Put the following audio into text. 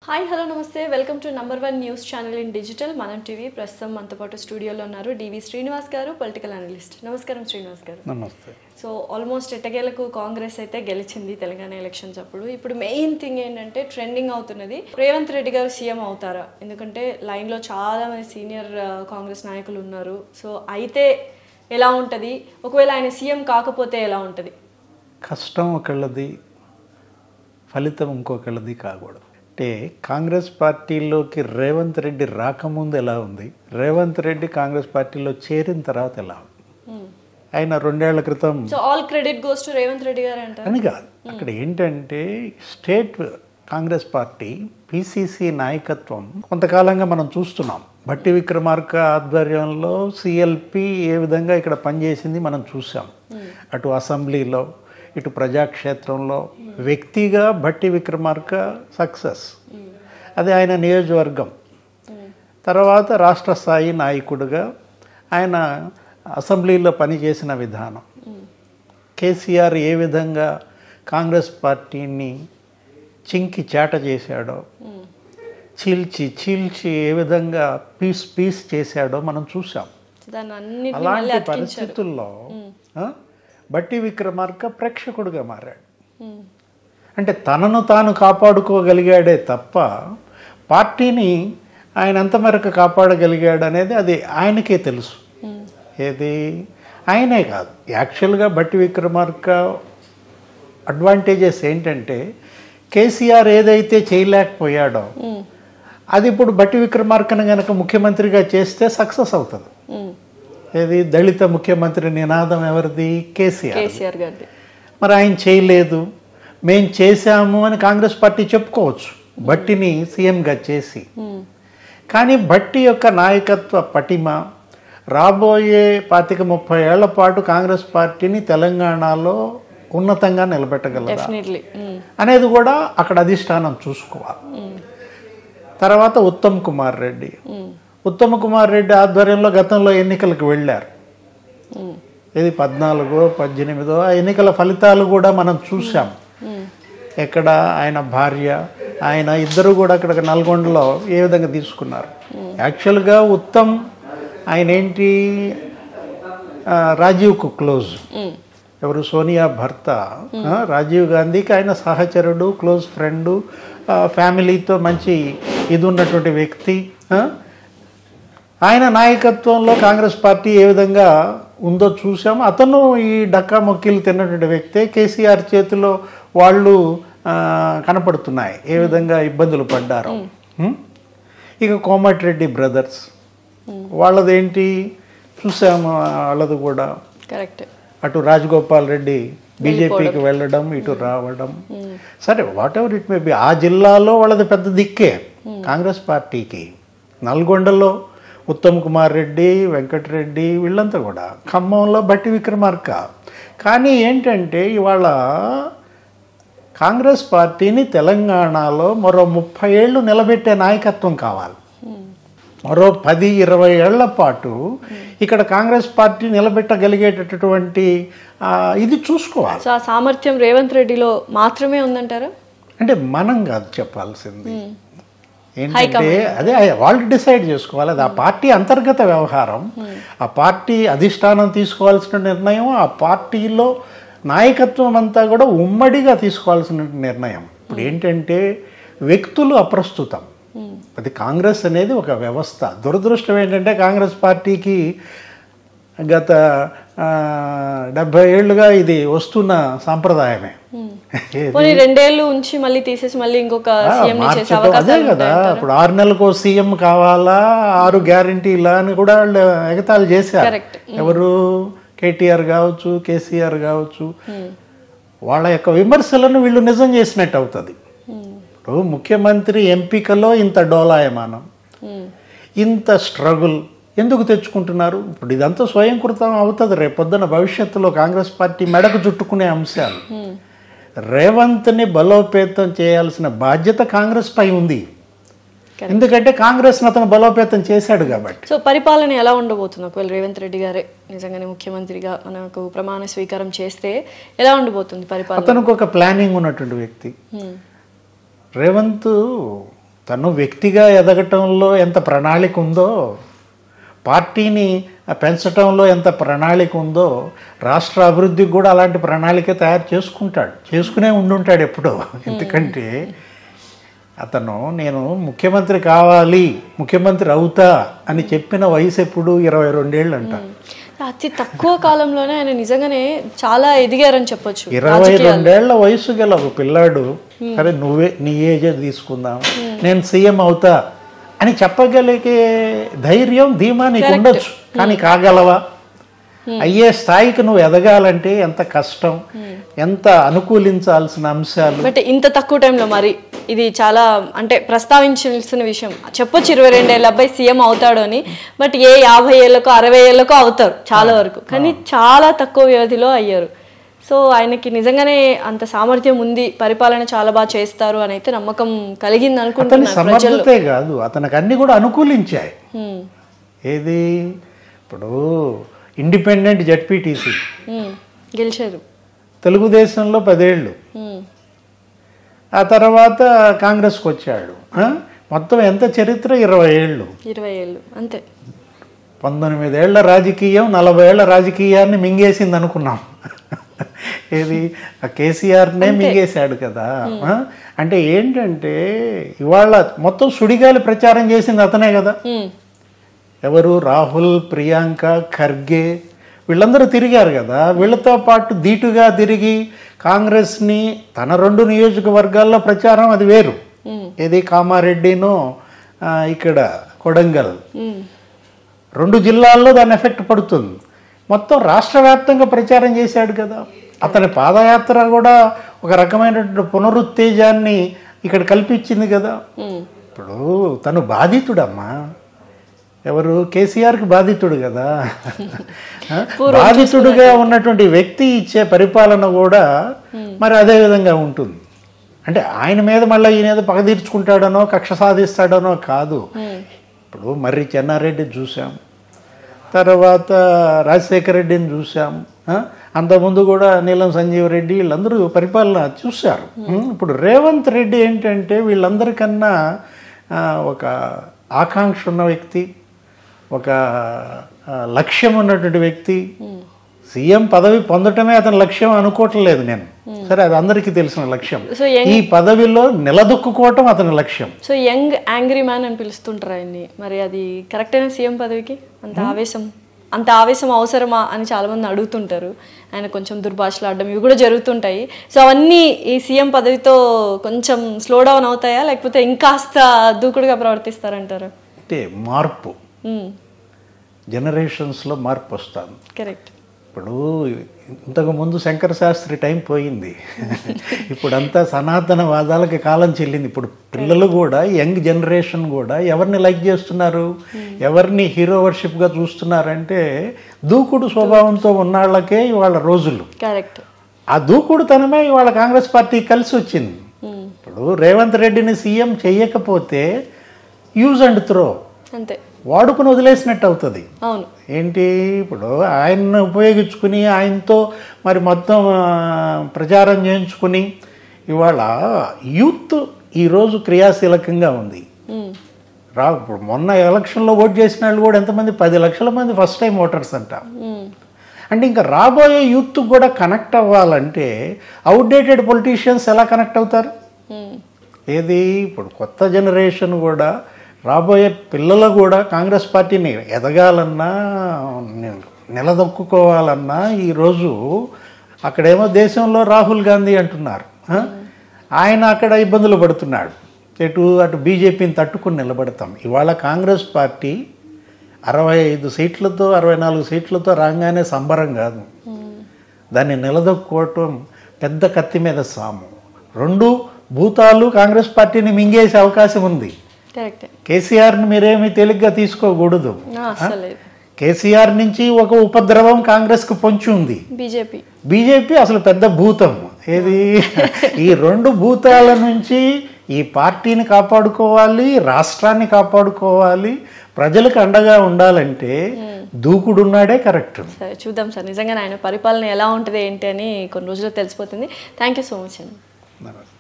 Hi hello నమస్తే welcome to number 1 news channel in digital Manam TV ప్రస్తుతం మనతో పాటు స్టూడియోలో ఉన్నారు డివి శ్రీనివాస్ గారు పొలిటికల్ అనలిస్ట్. నమస్కారం శ్రీనివాస్ గారు. నమస్తే. సో ఆల్మోస్ట్ ఎట్టకేలకు కాంగ్రెస్ అయితే గెలిచింది తెలంగాణ ఎలక్షన్స్ అప్పుడు. ఇప్పుడు మెయిన్ థింగ్ ఏంటంటే ట్రెండింగ్ అవుతున్నది రేవంత్ రెడ్డి గారు సీఎం అవుతారా, ఎందుకంటే లైన్లో చాలా మంది సీనియర్ కాంగ్రెస్ నాయకులు ఉన్నారు. సో అయితే ఎలా ఉంటుంది, ఒకవేళ ఆయన సీఎం కాకపోతే ఎలా ఉంటుంది? కష్టం ఒకళ్ళది, ఫలితం ఇంకొకళ్ళది కాకూడదు. అంటే కాంగ్రెస్ పార్టీలోకి రేవంత్ రెడ్డి రాకముందు ఎలా ఉంది, రేవంత్ రెడ్డి కాంగ్రెస్ పార్టీలో చేరిన తర్వాత ఎలా ఉంది. ఆయన 2 ఏళ్ల క్రితం all credit goes to Revanth Reddy garu అని కాదు. అక్కడ ఏంటంటే స్టేట్ కాంగ్రెస్ పార్టీ పిసిసి నాయకత్వం కొంతకాలంగా మనం చూస్తున్నాం. భట్టి విక్రమార్క ఆధ్వర్యంలో సిఎల్పి ఏ విధంగా ఇక్కడ పనిచేసింది మనం చూసాం. అటు అసెంబ్లీలో ఇటు ప్రజాక్షేత్రంలో వ్యక్తిగా భట్టి విక్రమార్క సక్సెస్, అది ఆయన నియోజకవర్గం. తర్వాత రాష్ట్ర స్థాయి నాయకుడిగా ఆయన అసెంబ్లీలో పనిచేసిన విధానం, కేసీఆర్ ఏ విధంగా కాంగ్రెస్ పార్టీని చింకి చేట చేశాడో, చీల్చి ఏ విధంగా పీస్ చేశాడో మనం చూసాం. అలాంటి పరిస్థితుల్లో భట్టి విక్రమార్క ప్రేక్షకుడిగా మారాడు. అంటే తనను తాను కాపాడుకోగలిగాడే తప్ప పార్టీని ఆయన ఎంతమేరకు కాపాడగలిగాడు అనేది అది ఆయనకే తెలుసు. ఏది ఆయనే కాదు, యాక్చువల్గా భట్టి విక్రమార్క అడ్వాంటేజెస్ ఏంటంటే కేసీఆర్ ఏదైతే చేయలేకపోయాడో అది ఇప్పుడు భట్టి విక్రమార్కను కనుక ముఖ్యమంత్రిగా చేస్తే సక్సెస్ అవుతుంది. ఏది దళిత ముఖ్యమంత్రి నినాదం ఎవరిది? కేసీఆర్ గారిది. మరి ఆయన చేయలేదు, మేం చేశాము అని కాంగ్రెస్ పార్టీ చెప్పుకోవచ్చు భట్టిని సీఎంగా చేసి. కానీ భట్టి యొక్క నాయకత్వ పటిమ రాబోయే 25-30 ఏళ్ల పాటు కాంగ్రెస్ పార్టీని తెలంగాణలో ఉన్నతంగా నిలబెట్టగలదా అనేది కూడా అక్కడ అధిష్టానం చూసుకోవాలి. తర్వాత ఉత్తమ్ కుమార్ రెడ్డి ఆధ్వర్యంలో గతంలో ఎన్నికలకు వెళ్ళారు. ఇది 14-18 ఆ ఎన్నికల ఫలితాలు కూడా మనం చూసాం. ఎక్కడ ఆయన భార్య ఆయన ఇద్దరు కూడా అక్కడ నల్గొండలో ఏ విధంగా తీసుకున్నారు. యాక్చువల్గా ఉత్తమ్ ఆయన ఏంటి రాజీవ్కు క్లోజ్, ఎవరు సోనియా భర్త రాజీవ్ గాంధీకి ఆయన సహచరుడు, క్లోజ్ ఫ్రెండు, ఫ్యామిలీతో మంచి ఇది ఉన్నటువంటి వ్యక్తి. ఆయన నాయకత్వంలో కాంగ్రెస్ పార్టీ ఏ విధంగా ఉందో చూసాము. అతను ఈ డక్కా మొక్కిలు తిన్నటువంటి వ్యక్తే. కేసీఆర్ చేతిలో వాళ్ళు కనపడుతున్నాయి ఏ విధంగా ఇబ్బందులు పడ్డారు. ఇక కోమటిరెడ్డి బ్రదర్స్ వాళ్ళదేంటి చూసాము, వాళ్ళది కూడా కరెక్ట్. అటు రాజగోపాల్ రెడ్డి బీజేపీకి వెళ్ళడం, ఇటు రావడం. సరే whatever it may be, ఆ జిల్లాలో వాళ్ళది పెద్ద దిక్కే కాంగ్రెస్ పార్టీకి. నల్గొండలో ఉత్తమ్ కుమార్ రెడ్డి, వెంకటరెడ్డి వీళ్ళంతా కూడా, ఖమ్మంలో భట్టి విక్రమార్క. కానీ ఏంటంటే ఇవాళ కాంగ్రెస్ పార్టీని తెలంగాణలో మరో 30 ఏళ్ళు నిలబెట్టే నాయకత్వం కావాలి. మరో 10-20 ఏళ్ల పాటు ఇక్కడ కాంగ్రెస్ పార్టీ నిలబెట్టగలిగేటటువంటి ఇది చూసుకోవాలి. ఆ సామర్థ్యం రేవంత్ రెడ్డిలో మాత్రమే ఉందంటారా? అంటే మనం కాదు చెప్పాల్సింది, ఏంటంటే అదే వాళ్ళు డిసైడ్ చేసుకోవాలి. అది ఆ పార్టీ అంతర్గత వ్యవహారం. ఆ పార్టీ అధిష్టానం తీసుకోవాల్సిన నిర్ణయం, ఆ పార్టీలో నాయకత్వం అంతా కూడా ఉమ్మడిగా తీసుకోవాల్సిన నిర్ణయం. ఇప్పుడు ఏంటంటే వ్యక్తులు అప్రస్తుతం, అది కాంగ్రెస్ అనేది ఒక వ్యవస్థ. దురదృష్టం ఏంటంటే కాంగ్రెస్ పార్టీకి గత 70 ఏళ్ళుగా ఇది వస్తున్న సాంప్రదాయమే. 2 ఏళ్ళు ఉంచి మళ్ళీ తీసేసి మళ్ళీ ఇంకొక అదే కదా. ఇప్పుడు 6 నెలలకు సీఎం కావాలా, 6 గ్యారంటీలా అని కూడా వాళ్ళు ఎగతాళి చేశారు. ఎవరు? కేటీఆర్ కావచ్చు, కేసీఆర్ కావచ్చు. వాళ్ళ యొక్క విమర్శలను వీళ్ళు నిజం చేసినట్టు అవుతుంది. ఇప్పుడు ముఖ్యమంత్రి ఎంపికలో ఇంత డోలాయమానం, ఇంత స్ట్రగుల్ ఎందుకు తెచ్చుకుంటున్నారు? ఇప్పుడు ఇదంతా స్వయంకృతం అవుతుంది రేపొద్దున భవిష్యత్తులో కాంగ్రెస్ పార్టీ మెడకు చుట్టుకునే అంశాలు. రేవంత్ని బలోపేతం చేయాల్సిన బాధ్యత కాంగ్రెస్ పై ఉంది, ఎందుకంటే కాంగ్రెస్ అతను బలోపేతం చేశాడు కాబట్టి. సో పరిపాలన ఎలా ఉండబోతుంది ఒకవేళ రేవంత్ రెడ్డి గారే నిజంగానే ముఖ్యమంత్రిగా మనకు ప్రమాణ స్వీకారం చేస్తే ఎలా ఉండబోతుంది పరిపాలన? అతనికి ఒక ప్లానింగ్ ఉన్నటువంటి వ్యక్తి. రేవంత్ తను వ్యక్తిగా ఎదగటంలో ఎంత ప్రణాళిక ఉందో, పార్టీని పెంచటంలో ఎంత ప్రణాళిక ఉందో, రాష్ట్ర అభివృద్ధికి కూడా అలాంటి ప్రణాళిక తయారు చేసుకునే ఉండుంటాడు ఎప్పుడో. ఎందుకంటే అతను నేను ముఖ్యమంత్రి కావాలి, ముఖ్యమంత్రి అవుతా అని చెప్పిన వయసు ఎప్పుడు 22 అంట. అతి తక్కువ కాలంలోనే ఆయన నిజంగానే చాలా ఎదిగారని చెప్పొచ్చు. 22 వయసు గల ఒక పిల్లాడు, సరే నువ్వే నీ ఏజే తీసుకుందాం, నేను సీఎం అవుతా అని చెప్పగలిగే ధైర్యం ధీమా నీకు ఉండొచ్చు, కానీ కాగలవా? అయ్యే స్థాయికి నువ్వు ఎదగాలంటే ఎంత కష్టం, ఎంత అనుకూలించాల్సిన అంశాలు. బట్ ఇంత తక్కువ టైంలో మరి ఇది చాలా అంటే ప్రస్తావించాల్సిన విషయం. చెప్పొచ్చు 22 ఏళ్ళ అబ్బాయి సీఎం అవుతాడు అని, బట్ 50 ఏళ్ళకో 60 ఏళ్ళకో అవుతారు చాలా వరకు, కానీ చాలా తక్కువ వ్యవధిలో అయ్యారు. సో ఆయనకి నిజంగానే అంత సామర్థ్యం ఉంది, పరిపాలన చాలా బాగా చేస్తారు అని అయితే నమ్మకం కలిగింది అనుకుంటున్నాను. సమర్థతే కాదు, అతనికి అన్ని కూడా అనుకూలించాయి. ఏది ఇప్పుడు ఇండిపెండెంట్ జడ్పీటీసీ గెలిచారు, తెలుగుదేశంలో 10 ఏళ్ళు, ఆ తర్వాత కాంగ్రెస్కి వచ్చాడు. మొత్తం ఎంత చరిత్ర? 20 ఏళ్ళు. 20 ఏళ్ళు అంతే. 19 ఏళ్ల రాజకీయం 40 ఏళ్ల రాజకీయాన్ని మింగేసింది అనుకున్నాం. ఏది కేసీఆర్నే మింగేశాడు కదా. అంటే ఏంటంటే ఇవాళ మొత్తం సుడిగాలి ప్రచారం చేసింది అతనే కదా. ఎవరు? రాహుల్, ప్రియాంక, ఖర్గే వీళ్ళందరూ తిరిగారు కదా. వీళ్ళతో పాటు ధీటుగా తిరిగి కాంగ్రెస్ని తన 2 నియోజకవర్గాల్లో ప్రచారం అది వేరు. ఏది కామారెడ్డిను ఇక్కడ కొడంగల్ 2 జిల్లాల్లో దాని ఎఫెక్ట్ పడుతుంది. మొత్తం రాష్ట్ర వ్యాప్తంగా ప్రచారం చేశాడు కదా. అతని పాదయాత్ర కూడా ఒక రకమైనటువంటి పునరుత్తేజాన్ని ఇక్కడ కల్పించింది కదా. ఇప్పుడు తను బాధితుడమ్మా. ఎవరు? కేసీఆర్కి బాధితుడు కదా. బాధితుడుగా ఉన్నటువంటి వ్యక్తి ఇచ్చే పరిపాలన కూడా మరి అదే విధంగా ఉంటుంది. అంటే ఆయన మీద మళ్ళీ ఈయన ఏదో పగ తీర్చుకుంటాడనో కక్ష సాధిస్తాడనో కాదు. ఇప్పుడు మర్రి చెన్నారెడ్డి చూసాం, తర్వాత రాజశేఖర రెడ్డిని చూసాం, అంతకుముందు కూడా నీలం సంజీవ్ రెడ్డి వీళ్ళందరూ పరిపాలన చూశారు. ఇప్పుడు రేవంత్ రెడ్డి ఏంటంటే వీళ్ళందరికన్నా ఒక ఆకాంక్ష ఉన్న వ్యక్తి, ఒక లక్ష్యం ఉన్నటువంటి వ్యక్తి. సీఎం పదవి పొందటమే అతని లక్ష్యం అనుకోవట్లేదు నేను. సరే, అది అందరికీ తెలిసిన లక్ష్యం. ఈ పదవిలో నిలదొక్కుకోవటం అతని లక్ష్యం. సో యంగ్ యాంగ్రీ మ్యాన్ అని పిలుస్తుంటారు ఆయన్ని. మరి అది కరెక్ట్ అయిన సీఎం పదవికి అంత ఆవేశం అవసరమా అని చాలా మంది అడుగుతుంటారు. ఆయన కొంచెం దుర్భాషలు ఆడడం ఇవి కూడా జరుగుతుంటాయి. సో అవన్నీ ఈ సీఎం పదవితో కొంచెం స్లో డౌన్ అవుతాయా, లేకపోతే ఇంకాస్త దూకుడుగా ప్రవర్తిస్తారంటారు? అంటే మార్పు, జనరేషన్స్లో మార్పు వస్తాను. కరెక్ట్. ఇప్పుడు ఇంతకుముందు శంకర శాస్త్రి టైం పోయింది. ఇప్పుడంతా సనాతనవాదాలకి కాలం చెల్లింది. ఇప్పుడు పిల్లలు కూడా, యంగ్ జనరేషన్ కూడా ఎవరిని లైక్ చేస్తున్నారు, ఎవరిని హీరో వర్షిప్గా చూస్తున్నారంటే దూకుడు స్వభావంతో ఉన్నాళ్ళకే ఇవాళ రోజులు. కరెక్ట్. ఆ దూకుడుతనమే ఇవాళ కాంగ్రెస్ పార్టీ కలిసి వచ్చింది. ఇప్పుడు రేవంత్ రెడ్డిని సీఎం చెయ్యకపోతే యూజ్ అండ్ త్రో, అంతే, వాడుకుని వదిలేసినట్టు అవుతుంది. అవును. ఏంటి ఇప్పుడు ఆయన్ని ఉపయోగించుకుని ఆయనతో మరి మొత్తం ప్రచారం చేయించుకుని ఇవాళ యూత్ ఈరోజు క్రియాశీలకంగా ఉంది. ఇప్పుడు మొన్న ఎలక్షన్లో ఓట్ చేసిన వాళ్ళు కూడా ఎంతమంది? 10 లక్షల మంది ఫస్ట్ టైం ఓటర్స్ అంట. అంటే ఇంకా రాబోయే యూత్ కూడా కనెక్ట్ అవ్వాలంటే అవుట్డేటెడ్ పొలిటీషియన్స్ ఎలా కనెక్ట్ అవుతారు? ఏది ఇప్పుడు కొత్త జనరేషన్ కూడా, రాబోయే పిల్లలు కూడా కాంగ్రెస్ పార్టీని ఎదగాలన్నా నిలదొక్కుకోవాలన్నా ఈరోజు అక్కడేమో దేశంలో రాహుల్ గాంధీ అంటున్నారు, ఆయన అక్కడ ఇబ్బందులు పడుతున్నాడు. అటు బీజేపీని తట్టుకుని నిలబడతాం. ఇవాళ కాంగ్రెస్ పార్టీ 65 సీట్లతో 64 సీట్లతో రాగానే సంబరం కాదు. దాన్ని నిలదొక్కుకోవటం పెద్ద కత్తి మీద సాము. 2 భూతాలు కాంగ్రెస్ పార్టీని మింగేసే అవకాశం ఉంది. కేసీఆర్ని మీరేమీ తేలిగ్గా తీసుకోకూడదు. కేసీఆర్ నుంచి ఒక ఉపద్రవం కాంగ్రెస్కు పొంచి ఉంది. బీజేపీ అసలు పెద్ద భూతం. ఏది? ఈ 2 భూతాల నుంచి ఈ పార్టీని కాపాడుకోవాలి, రాష్ట్రాన్ని కాపాడుకోవాలి, ప్రజలకు అండగా ఉండాలంటే దూకుడున్నాడే కరెక్ట్. సరే, చూద్దాం సార్ నిజంగా ఆయన పరిపాలన ఎలా ఉంటుంది ఏంటి అని కొన్ని రోజుల్లో తెలిసిపోతుంది. థ్యాంక్ యూ సో మచ్ అండి.